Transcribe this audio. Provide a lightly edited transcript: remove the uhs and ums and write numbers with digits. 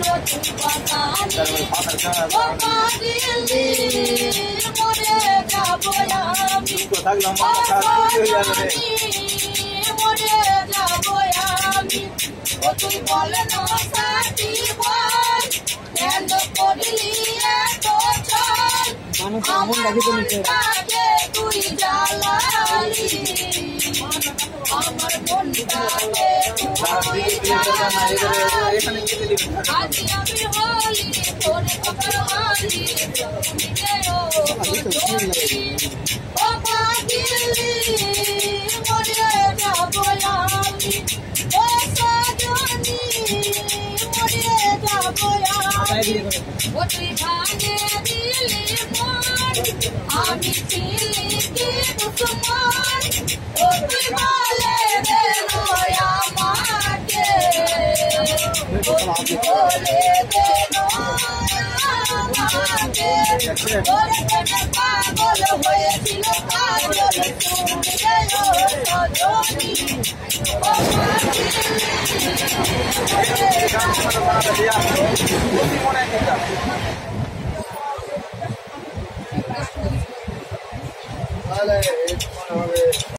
তুই বলে না সাথী বল কেন করলি এত চল আমার মনটাকে তুই জ্বালালি আমার মনটাকে তুই জ্বালালি আজ আমি হলি তোর কপাল মালি ও পাগলি মরে যাবো আমি ও সাজনি মরে যাবো আমি ও তুই ভাঙে দিলি মন আমি ছিলি কি দুশ্মন ও তুই বলে দে আমাকে ও তুই বলে দে আমাকে তোর প্রেমে পাগল হয়েছিল কাজল তুমি গেল সজনি ও তাহলে